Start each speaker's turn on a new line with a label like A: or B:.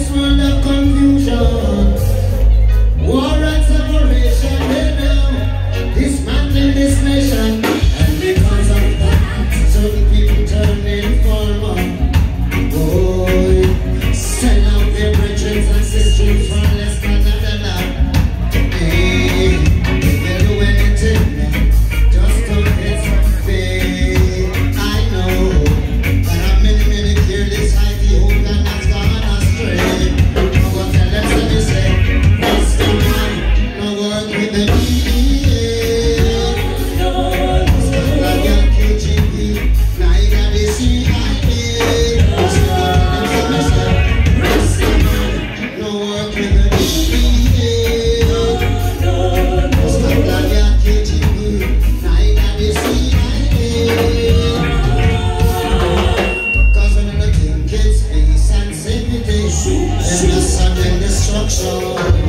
A: this world of confusion, war and separation, they now dismantling this nation. And because of that, certain people turn informal. Boy, sell out their brethren and sisters for less than a dollar. Hey, they'll do anything just to get some pay. I know that many careless high who cannot gone astray. But tell them so they say, what's the man? No work with the DEA. Stuff like your KGB, now you got the CIA. So tell them so they say, what's the man? No work with the DEA. Stuff like your KGB, now you got the CIA. Cause when you think it's peace and safety, then the sudden destruction.